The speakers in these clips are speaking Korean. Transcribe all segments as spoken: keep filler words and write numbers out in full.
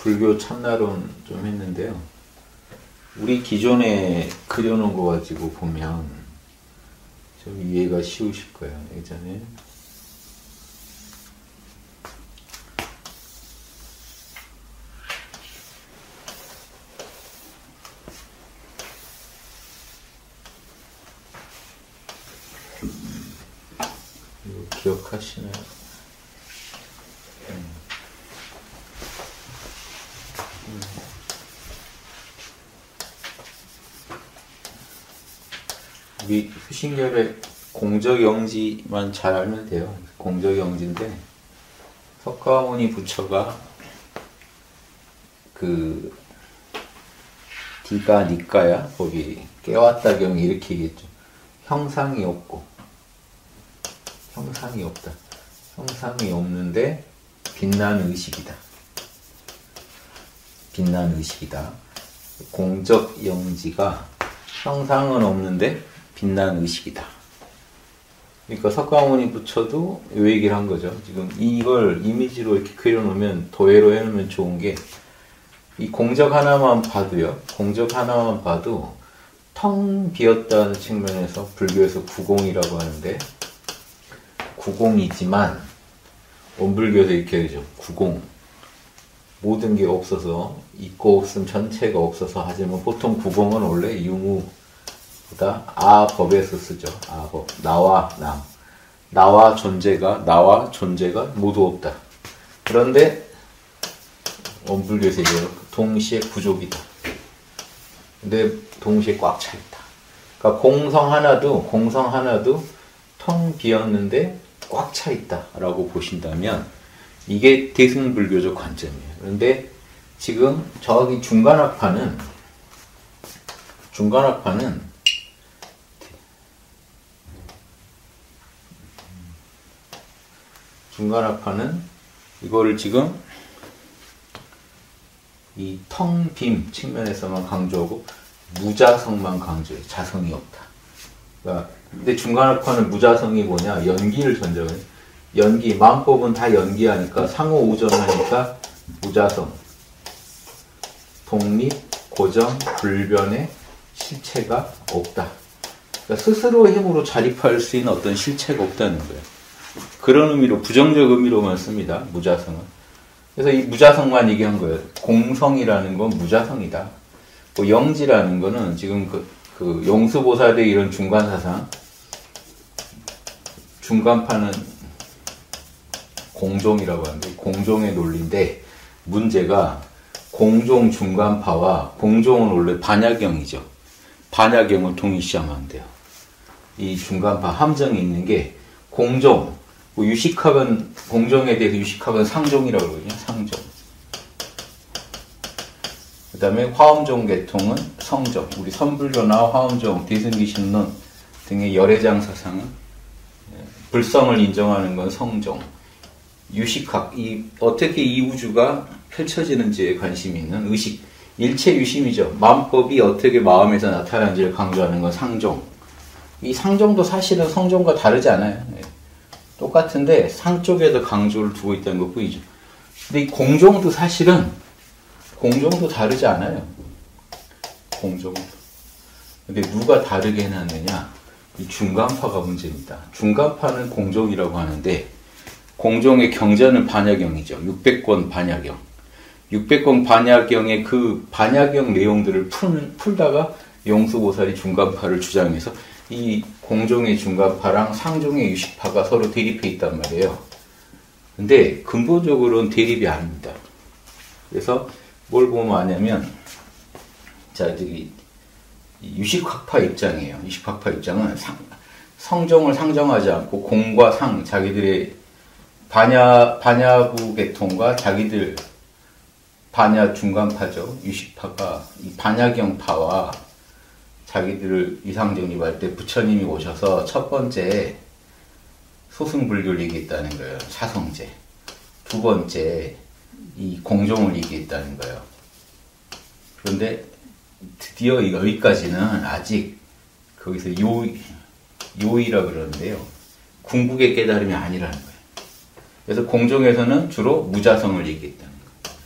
불교 참나론 좀 했는데요. 우리 기존에 그려놓은 거 가지고 보면 좀 이해가 쉬우실 거예요. 예전에 이거 기억하시나요? 음. 음. 우리 휴신결의 공적영지만 잘 알면 돼요. 공적영지인데 석가모니 부처가 그 디가 니까야 거기 깨웠다 경이 이렇게 얘기했죠. 형상이 없고 형상이 없다. 형상이 없는데 빛나는 의식이다. 빛나는 의식이다. 공적 영지가 형상은 없는데 빛나는 의식이다. 그러니까 석가모니 부처도 이 얘기를 한 거죠. 지금 이걸 이미지로 이렇게 그려놓으면 도예로 해놓으면 좋은 게 이 공적 하나만 봐도요. 공적 하나만 봐도 텅 비었다는 측면에서 불교에서 구공이라고 하는데 구공이지만 원불교에서 이렇게 하죠. 구공. 모든 게 없어서 있고 없음 전체가 없어서 하지만 보통 구공은 원래 유무보다 아법에서 쓰죠. 아법. 나와 남. 나와 존재가 나와 존재가 모두 없다. 그런데 원불교에서 얘기해요. 동시에 부족이다. 근데 동시에 꽉 차 있다. 그러니까 공성 하나도 공성 하나도 텅 비었는데 꽉 차 있다라고 보신다면 이게 대승불교적 관점이에요. 그런데 지금 저기 중간학파는 중간학파는 중간학파는 이거를 지금 이 텅 빔 측면에서만 강조하고 무자성만 강조해요. 자성이 없다. 그러니까 근데 중간학파는 무자성이 뭐냐? 연기를 전제해요. 연기, 마음법은 다 연기하니까 상호우전하니까 무자성, 독립, 고정, 불변의 실체가 없다. 그러니까 스스로 힘으로 자립할 수 있는 어떤 실체가 없다는 거예요. 그런 의미로 부정적 의미로만 씁니다. 무자성은. 그래서 이 무자성만 얘기한 거예요. 공성이라는 건 무자성이다. 뭐 영지라는 거는 지금 그, 그 용수보살의 이런 중간사상, 중간파는 공종이라고 하는데 공종의 논리인데 문제가 공종 중간파와 공종은 원래 반야경이죠. 반야경을 동일시하면 안 돼요. 이 중간파 함정이 있는 게 공종, 뭐 유식학은 공종에 대해서 유식학은 상종이라고 그러거든요. 상종. 그 다음에 화엄종 계통은 성종. 우리 선불교나 화엄종, 대승기신론 등의 열애장 사상은 불성을 인정하는 건 성종. 유식학, 이 어떻게 이 우주가 펼쳐지는지에 관심이 있는 의식, 일체 유심이죠. 마음법이 어떻게 마음에서 나타나는지를 강조하는 건 상종. 이 상종도 사실은 성종과 다르지 않아요. 똑같은데 상 쪽에 더 강조를 두고 있다는 것 뿐이죠. 근데 이 공종도 사실은 공종도 다르지 않아요. 공종도. 근데 누가 다르게 해놨느냐? 이 중간파가 문제입니다. 중간파는 공종이라고 하는데 공종의 경전은 반야경이죠. 육백 권 반야경. 육백 권 반야경의 그 반야경 내용들을 풀, 풀다가 용수보살이 중간파를 주장해서 이 공종의 중간파랑 상종의 유식파가 서로 대립해 있단 말이에요. 근데 근본적으로는 대립이 아닙니다. 그래서 뭘 보면 아냐면, 자, 저기, 유식학파 입장이에요. 유식학파 입장은 상, 성종을 상정하지 않고 공과 상, 자기들의 반야, 반야부 계통과 자기들 반야 중간파죠. 유식파가 이 반야경파와 자기들을 위상정립할 때 부처님이 오셔서 첫 번째 소승불교를 얘기했다는 거예요. 사성제. 두 번째 이 공종을 얘기했다는 거예요. 그런데 드디어 여기까지는 아직 거기서 요, 요이라 그러는데요. 궁극의 깨달음이 아니라는 거예요. 그래서 공종에서는 주로 무자성을 얘기했다는 거예요. 자성.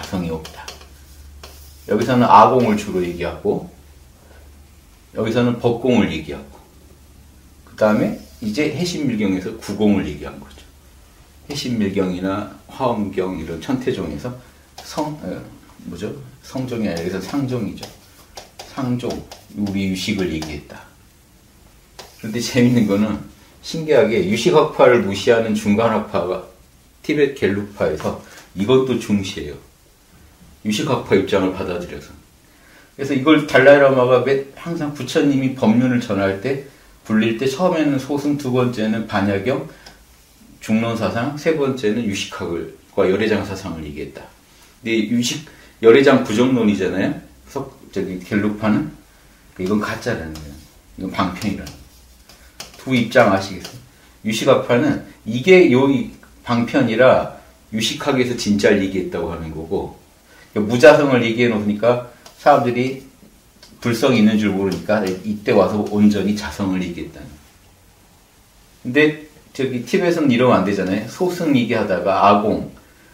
자성이 없다. 여기서는 아공을 주로 얘기하고 여기서는 법공을 얘기하고 그 다음에 이제 해신밀경에서 구공을 얘기한 거죠. 해신밀경이나 화엄경 이런 천태종에서 성 어, 뭐죠? 성종이 아니라 여기서 상종이죠. 상종 우리 유식을 얘기했다. 그런데 재밌는 거는 신기하게 유식학파를 무시하는 중간학파가 티베트 겔룩파에서 이것도 중시해요. 유식학파 입장을 받아들여서. 그래서 이걸 달라이라마가 항상 부처님이 법륜을 전할 때 불릴 때 처음에는 소승, 두 번째는 반야경, 중론사상, 세 번째는 유식학과 열애장 사상을 얘기했다. 근데 유식 열애장 부정론이잖아요. 그래서 저기 겔룩파는 이건 가짜라는 거예요. 이건 방편이라는 거예요. 두 입장 아시겠어요? 유식학파는 이게 요 방편이라 유식학에서 진짜를 얘기했다고 하는 거고 무자성을 얘기해 놓으니까 사람들이 불성이 있는 줄 모르니까 이때 와서 온전히 자성을 얘기했다는. 근데 저기 티벳은 이러면 안 되잖아요. 소승 얘기하다가 아공,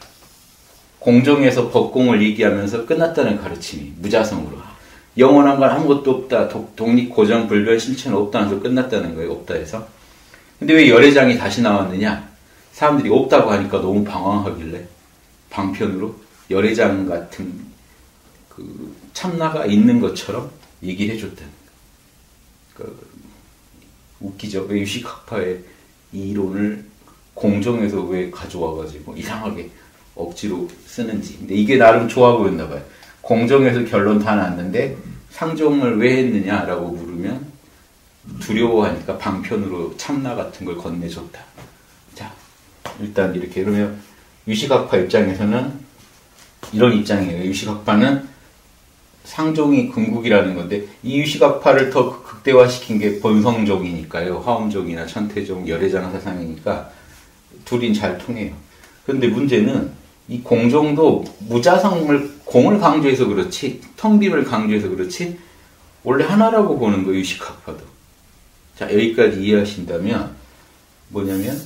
공정에서 법공을 얘기하면서 끝났다는 가르침이 무자성으로. 영원한 건 아무것도 없다. 독립, 고정, 불변, 실체는 없다 해서 끝났다는 거예요. 없다 해서. 근데 왜 열애장이 다시 나왔느냐? 사람들이 없다고 하니까 너무 방황하길래 방편으로 열애장 같은 그 참나가 있는 것처럼 얘기를 해줬다는 거예요. 그 웃기죠. 왜 유식학파의 이 이론을 공정에서 왜 가져와가지고 이상하게 억지로 쓰는지. 근데 이게 나름 좋아 보였나 봐요. 공정에서 결론 다 났는데 상종을 왜 했느냐라고 물으면 두려워하니까 방편으로 참나 같은 걸 건네줬다. 자, 일단 이렇게. 그러면 유식학파 입장에서는 이런 입장이에요. 유식학파는 상종이 궁극이라는 건데 이 유식학파를 더 극대화시킨 게 본성종이니까요. 화엄종이나 천태종, 열애장 사상이니까 둘이 잘 통해요. 그런데 문제는 이 공종도 무자성을 공을 강조해서 그렇지 텅빔을 강조해서 그렇지 원래 하나라고 보는 거예요. 유식학파도. 자, 여기까지 이해하신다면 뭐냐면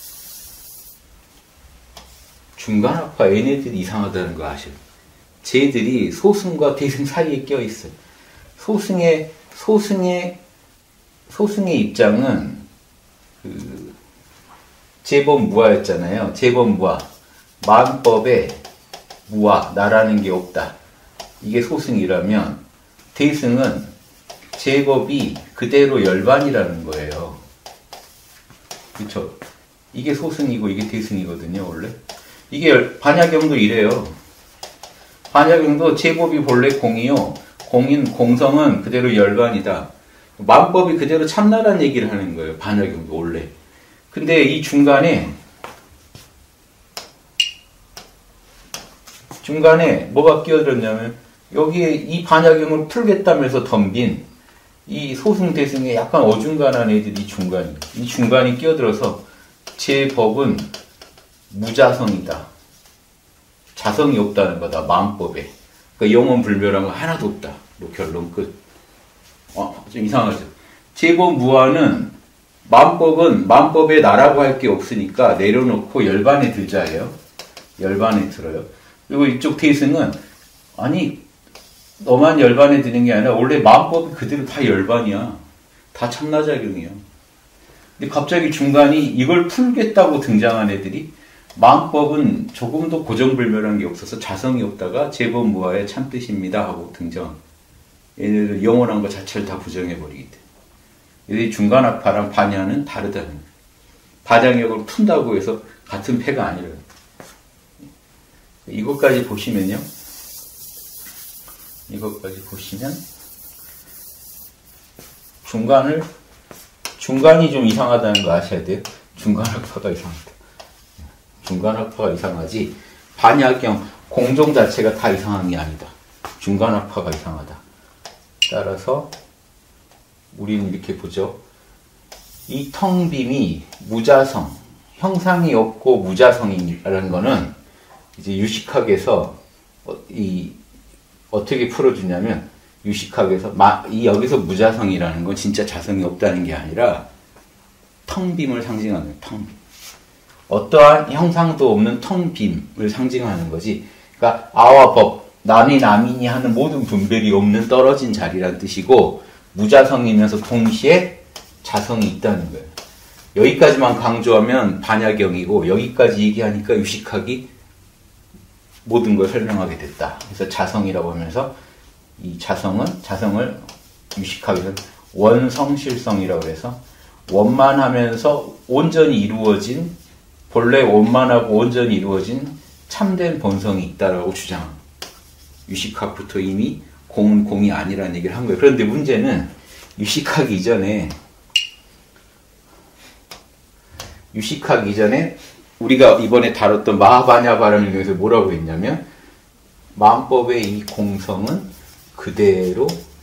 중간학파 얘네들이 이상하다는 거 아셔요. 쟤들이 소승과 대승 사이에 껴있어요. 소승의 소승의 소승의 입장은 그 제법무아였잖아요. 제법무아. 만법에 무아, 나라는 게 없다. 이게 소승이라면 대승은 제법이 그대로 열반이라는 거예요. 그쵸? 이게 소승이고 이게 대승이거든요, 원래. 이게 반야경도 이래요. 반야경도 제법이 본래 공이요. 공인, 공성은 그대로 열반이다. 만법이 그대로 참나라는 얘기를 하는 거예요. 반야경도 원래. 근데 이 중간에 중간에 뭐가 끼어들었냐면 여기에 이 반야경을 풀겠다면서 덤빈 이 소승대승에 약간 어중간한 애들이 중간이 이 중간이 끼어들어서 제 법은 무자성이다. 자성이 없다는 거다. 마음법에. 그러니까 영원 불멸한 거 하나도 없다. 뭐 결론 끝. 어, 좀 이상하죠. 제법 무아는 마음법은 마음법에 나라고 할 게 없으니까 내려놓고 열반에 들자예요. 열반에 들어요. 그리고 이쪽 대승은 아니 너만 열반에 드는 게 아니라 원래 마음법이 그대로 다 열반이야. 다 참나작용이야. 근데 갑자기 중간이 이걸 풀겠다고 등장한 애들이 마음법은 조금 더 고정불멸한 게 없어서 자성이 없다가 제법무아의 참뜻입니다 하고 등장. 얘네들 영원한 것 자체를 다 부정해버리기 때문에. 얘들이 중간학파랑 반야는 다르다는 거예요. 반야력을 푼다고 해서 같은 패가 아니라요. 이것까지 보시면요. 이것까지 보시면 중간을 중간이 좀 이상하다는 거 아셔야 돼요. 중간학파가 이상하다. 중간학파가 이상하지 반야경 공종 자체가 다 이상한 게 아니다. 중간학파가 이상하다. 따라서 우리는 이렇게 보죠. 이 텅빔이 무자성, 형상이 없고 무자성이라는 거는 이제 유식학에서 이 어떻게 풀어주냐면 유식학에서 마, 이 여기서 무자성이라는 건 진짜 자성이 없다는 게 아니라 텅빔을 상징하는 텅빔. 어떠한 형상도 없는 텅빔을 상징하는 거지 그러니까 아와 법, 남이 남이니 하는 모든 분별이 없는 떨어진 자리란 뜻이고, 무자성이면서 동시에 자성이 있다는 거예요. 여기까지만 강조하면 반야경이고, 여기까지 얘기하니까 유식학이 모든 걸 설명하게 됐다. 그래서 자성이라고 하면서 이 자성은, 자성을 유식학에서는 원성실성이라고 해서 원만하면서 온전히 이루어진, 본래 원만하고 온전히 이루어진 참된 본성이 있다라고 주장합니다. 유식학부터 이미 공은 공이 아니라는 얘기를 한 거예요. 그런데 문제는 유식학 이전에 유식학 이전에 우리가 이번에 다뤘던 마하바냐바라밀경에서 뭐라고 했냐면, 마음법의 이 공성은 그대로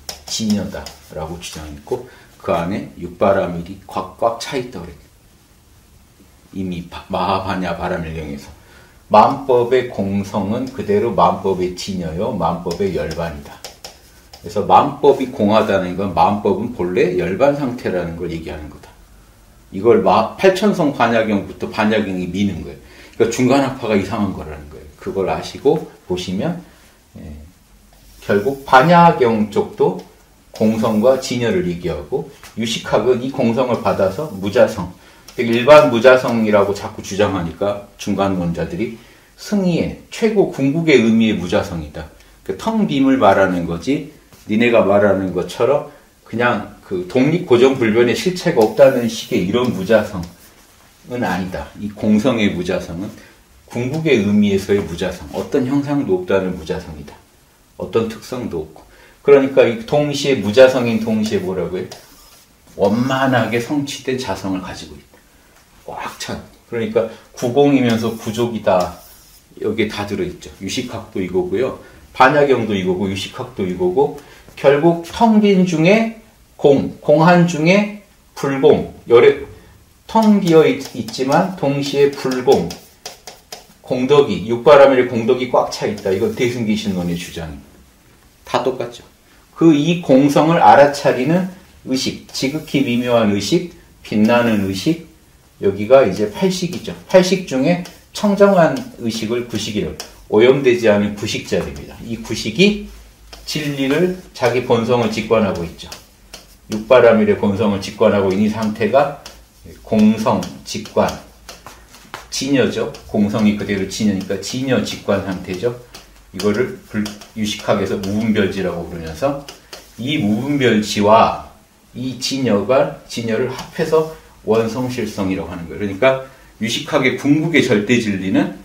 진여다라고 주장했고, 그 안에 육바라밀이 꽉꽉 차 있다고 그랬어요. 이미 마하바냐바라밀경에서 마음법의 공성은 그대로 마음법의 진여요, 마음법의 열반이다. 그래서 마음법이 공하다는 건 마음법은 본래 열반 상태라는 걸 얘기하는 거다. 이걸 팔천성 반야경부터 반야경이 미는 거예요. 그러니까 중간학파가 이상한 거라는 거예요. 그걸 아시고 보시면, 예, 결국 반야경 쪽도 공성과 진여를 얘기하고, 유식학은 이 공성을 받아서 무자성, 일반 무자성이라고 자꾸 주장하니까 중간론자들이 승의의 최고 궁극의 의미의 무자성이다. 그 텅 빔을 말하는 거지, 니네가 말하는 것처럼 그냥 그 독립고정불변의 실체가 없다는 식의 이런 무자성은 아니다. 이 공성의 무자성은 궁극의 의미에서의 무자성, 어떤 형상도 없다는 무자성이다. 어떤 특성도 없고. 그러니까 이 동시에 무자성인 동시에 뭐라고요? 원만하게 성취된 자성을 가지고 있다. 꽉 찬. 그러니까 구공이면서 구족이다. 여기에 다 들어있죠. 유식학도 이거고요. 반야경도 이거고, 유식학도 이거고, 결국 텅 빈 중에 공, 공한 중에 불공, 열에 텅 비어 있, 있지만 동시에 불공, 공덕이, 육바라밀의 공덕이 꽉 차 있다. 이건 대승기신론의 주장입니다. 다 똑같죠. 그 이 공성을 알아차리는 의식, 지극히 미묘한 의식, 빛나는 의식, 여기가 이제 팔식이죠. 팔식 중에 청정한 의식을 구식이라고, 오염되지 않은 구식자입니다. 이 구식이 진리를, 자기 본성을 직관하고 있죠. 육바라밀의 본성을 직관하고 있는 이 상태가 공성, 직관, 진여죠. 공성이 그대로 진여니까 진여, 직관 상태죠. 이거를 유식학에서 무분별지라고 부르면서, 이 무분별지와 이 진여가, 진여를 합해서 원성실성이라고 하는 거예요. 그러니까 유식학의 궁극의 절대 진리는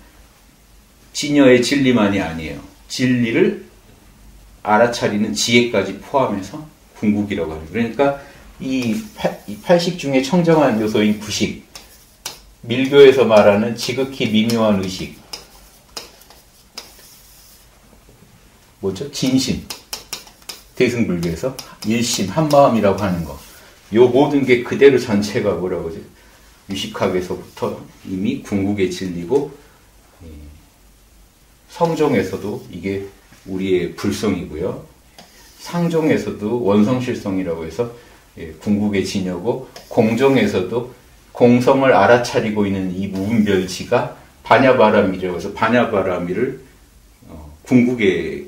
진여의 진리만이 아니에요. 진리를 알아차리는 지혜까지 포함해서 궁극이라고 하는 거예요. 그러니까 이, 팔, 이 팔식 중에 청정한 요소인 구식, 밀교에서 말하는 지극히 미묘한 의식, 뭐죠? 진심, 대승불교에서 일심, 한마음이라고 하는 거, 요 모든 게 그대로 전체가 뭐라고 하죠? 유식학에서부터 이미 궁극의 진리고, 성종에서도 이게 우리의 불성이고요. 상종에서도 원성실성이라고 해서 궁극의 진여고, 공종에서도 공성을 알아차리고 있는 이 무분별지가 반야바라밀이라고 해서 반야바라밀을 어, 궁극의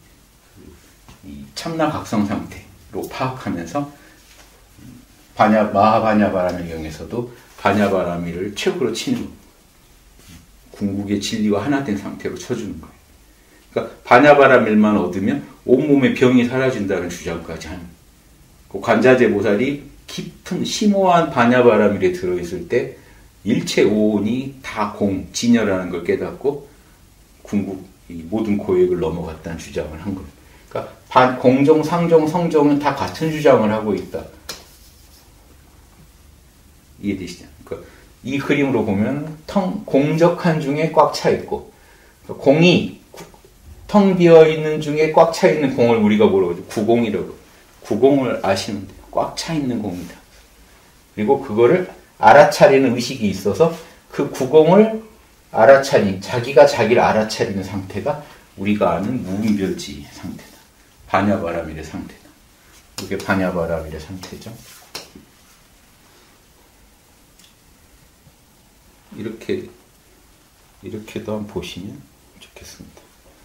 이 참나각성 상태로 파악하면서, 반야, 마하바냐바라밀경에서도 반야바라밀을 최고로 치는, 궁극의 진리와 하나 된 상태로 쳐주는 거예요. 그러니까 반야바라밀만 얻으면 온몸의 병이 사라진다는 주장까지 하는, 그 관자재 보살이 깊은 심오한 반야바라밀에 들어있을 때 일체 오온이 다 공, 진여라는 걸 깨닫고 궁극, 이 모든 고액을 넘어갔다는 주장을 한 겁니다. 그러니까 반, 공종, 상종, 성종은 다 같은 주장을 하고 있다. 이해되시죠? 그러니까 이 그림으로 보면 텅, 공적한 중에 꽉 차 있고, 그러니까 공이 텅 비어 있는 중에 꽉 차 있는 공을 우리가 뭐라고 하죠? 구공이라고. 구공을 아시면 돼요. 꽉 차 있는 공이다. 그리고 그거를 알아차리는 의식이 있어서 그 구공을 알아차린, 자기가 자기를 알아차리는 상태가 우리가 아는 무분별지 상태다. 반야바라밀의 상태다. 이게 반야바라밀의 상태죠. 이렇게, 이렇게도 한번 보시면 좋겠습니다.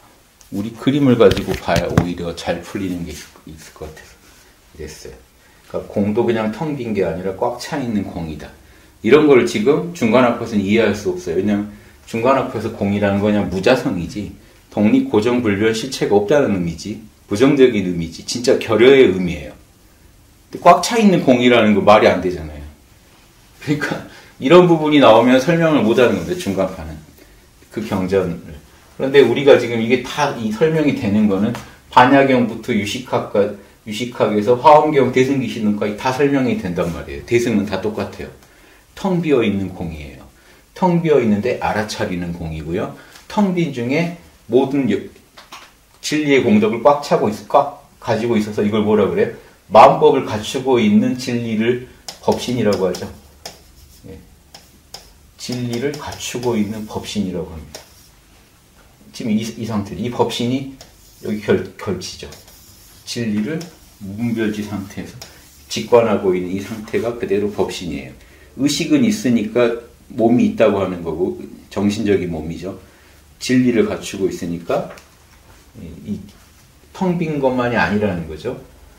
우리 그림을 가지고 봐야 오히려 잘 풀리는 게 있을 것 같아서 이랬어요. 그러니까 공도 그냥 텅 빈 게 아니라 꽉 차 있는 공이다. 이런 걸 지금 중간학파에서는 이해할 수 없어요. 왜냐하면 중간학파에서 공이라는 건 그냥 무자성이지, 독립, 고정, 불변, 실체가 없다는 의미지, 부정적인 의미지, 진짜 결여의 의미예요. 꽉 차 있는 공이라는 거 말이 안 되잖아요. 그러니까 이런 부분이 나오면 설명을 못 하는 건데, 중간파는. 그 경전을. 그런데 우리가 지금 이게 다 이 설명이 되는 거는 반야경부터 유식학과, 유식학에서 화엄경, 대승기신론까지 다 설명이 된단 말이에요. 대승은 다 똑같아요. 텅 비어 있는 공이에요. 텅 비어 있는데 알아차리는 공이고요. 텅 빈 중에 모든 진리의 공덕을 꽉 차고 있, 꽉 가지고 있어서 이걸 뭐라 그래요? 마음법을 갖추고 있는 진리를 법신이라고 하죠. 예. 진리를 갖추고 있는 법신이라고 합니다. 지금 이, 이 상태, 이 법신이 여기 결, 결치죠. 진리를 무분별지 상태에서 직관하고 있는 이 상태가 그대로 법신이에요. 의식은 있으니까 몸이 있다고 하는 거고, 정신적인 몸이죠. 진리를 갖추고 있으니까 이 텅 빈 것만이 아니라는 거죠.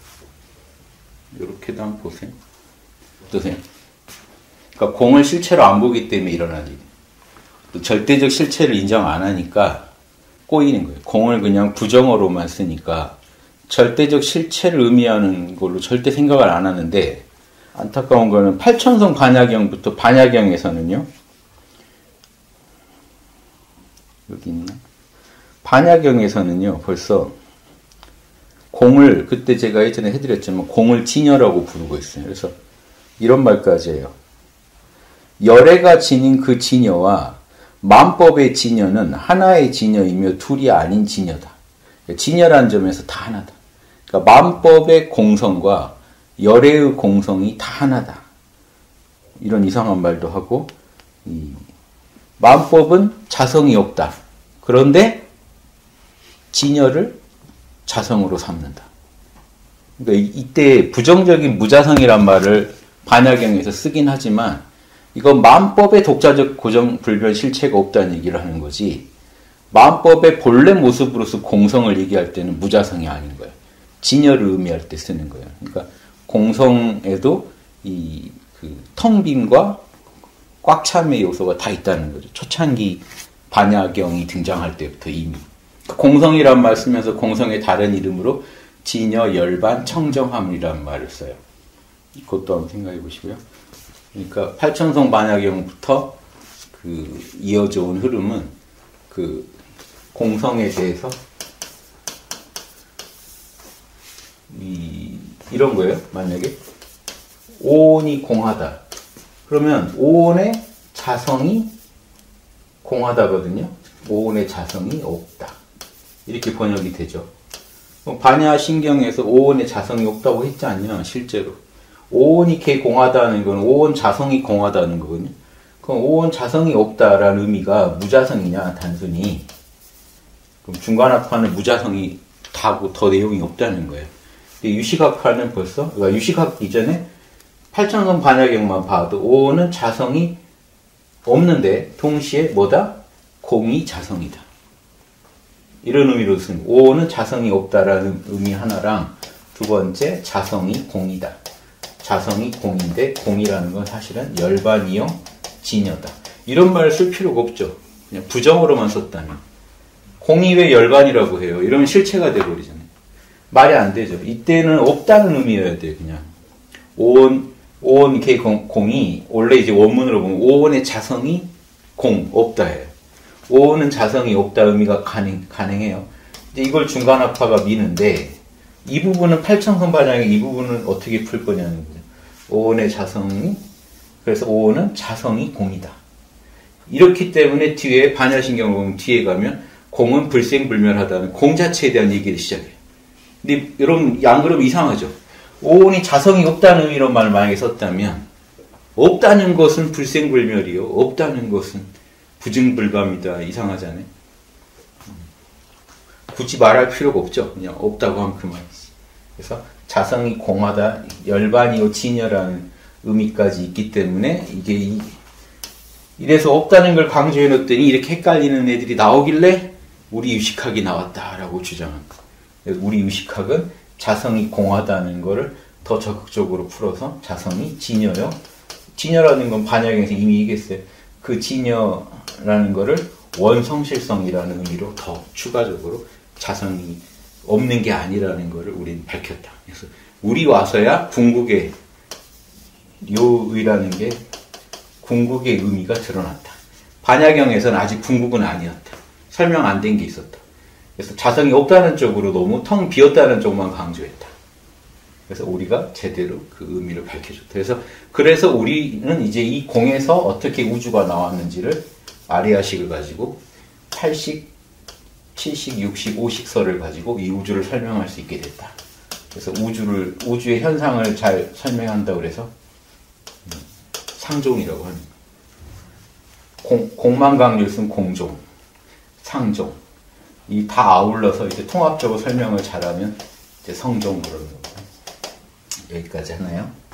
이렇게도 한번 보세요. 어떠세요? 그러니까 공을 실체로 안 보기 때문에 일어나는 일이에요. 또 절대적 실체를 인정 안 하니까 꼬이는 거예요. 공을 그냥 부정어로만 쓰니까 절대적 실체를 의미하는 걸로 절대 생각을 안 하는데, 안타까운 거는 팔천성 반야경부터, 반야경에서는요, 여기 있나? 반야경에서는요, 벌써 공을, 그때 제가 예전에 해드렸지만 공을 진여라고 부르고 있어요. 그래서 이런 말까지 해요. 열애가 지닌 그 진여와 만법의 진여는 하나의 진여이며 둘이 아닌 진여다. 진여라는 점에서 다 하나다. 그러니까 만법의 공성과 열애의 공성이 다 하나다. 이런 이상한 말도 하고, 이 만법은 자성이 없다. 그런데 진여를 자성으로 삼는다. 그러니까 이때 부정적인 무자성이란 말을 반야경에서 쓰긴 하지만, 이건 만법의 독자적 고정 불변 실체가 없다는 얘기를 하는 거지, 만법의 본래 모습으로서 공성을 얘기할 때는 무자성이 아닌 거예요. 진여를 의미할 때 쓰는 거예요. 그러니까 공성에도 이 그 텅 빈과 꽉 참의 요소가 다 있다는 거죠. 초창기 반야경이 등장할 때부터 이미. 공성이란 말 쓰면서 공성의 다른 이름으로 진여, 열반, 청정함이라는 말을 써요. 이것도 한번 생각해 보시고요. 그러니까 팔천성 반야경부터 그 이어져 온 흐름은 그 공성에 대해서 이, 이런 거예요. 만약에 오온이 공하다. 그러면 오온의 자성이 공하다거든요. 오온의 자성이 없다. 이렇게 번역이 되죠. 반야신경에서 오온의 자성이 없다고 했지 않냐, 실제로. 오온이 개 공하다는 건 오온 자성이 공하다는 거거든요. 그럼 오온 자성이 없다라는 의미가 무자성이냐, 단순히. 그럼 중간학파는 무자성이 다고 더 내용이 없다는 거예요. 근데 유식학파는 벌써, 그러니까 유식학 이전에 팔천성 반야경만 봐도 오온은 자성이 없는데 동시에 뭐다? 공이 자성이다. 이런 의미로 쓴 오온은 자성이 없다라는 의미 하나랑, 두 번째 자성이 공이다. 자성이 공인데 공이라는 건 사실은 열반이요 진여다. 이런 말을 쓸 필요가 없죠. 그냥 부정어로만 썼다면. 공이 왜 열반이라고 해요? 이러면 실체가 돼버리잖아요. 말이 안 되죠. 이때는 없다는 의미여야 돼요. 그냥 오온 오온 K 공이 원래 이제 원문으로 보면 오온의 자성이 공 없다 해요. 오온은 자성이 없다 의미가 가능 가능해요. 이제 이걸 중간학파가 미는데, 이 부분은 팔천성 반야경 이 부분은 어떻게 풀 거냐는 거죠. 오온의 자성이, 그래서 오온은 자성이 공이다. 이렇기 때문에 뒤에 반야신경을 보면 뒤에 가면 공은 불생불멸하다는 공 자체에 대한 얘기를 시작해요. 근데 여러분 안 그러면 이상하죠. 오온이 자성이 없다는 의미로 말을 만약에 썼다면, 없다는 것은 불생불멸이요, 없다는 것은 부증불감이다. 이상하잖아요. 굳이 말할 필요가 없죠. 그냥 없다고 하면 그만이지. 그래서 자성이 공하다, 열반이요 진여라는 의미까지 있기 때문에, 이게 이, 이래서 없다는 걸 강조해 놓더니 이렇게 헷갈리는 애들이 나오길래 우리 유식학이 나왔다라고 주장한 거. 우리 유식학은 자성이 공하다는 거를 더 적극적으로 풀어서 자성이 진여요. 진여라는 건 반야경에서 이미 얘기했어요. 그 진여라는 거를 원성실성이라는 의미로 더 추가적으로 자성이 없는 게 아니라는 거를 우리는 밝혔다. 그래서 우리 와서야 궁극의 요의라는 게 궁극의 의미가 드러났다. 반야경에서는 아직 궁극은 아니었다. 설명 안 된 게 있었다. 그래서 자성이 없다는 쪽으로 너무 텅 비었다는 쪽만 강조했다. 그래서 우리가 제대로 그 의미를 밝혀줬다. 그래서, 그래서 우리는 이제 이 공에서 어떻게 우주가 나왔는지를 아리아식을 가지고 팔식, 칠식, 육식, 오식설을 가지고 이 우주를 설명할 수 있게 됐다. 그래서 우주를, 우주의 현상을 잘 설명한다고 그래서 상종이라고 하는 거예요. 공, 공만강률승 공종, 상종. 이 다 아울러서 이제 통합적으로 설명을 잘하면 이제 성종 그러는 거예요. 여기까지 하나요?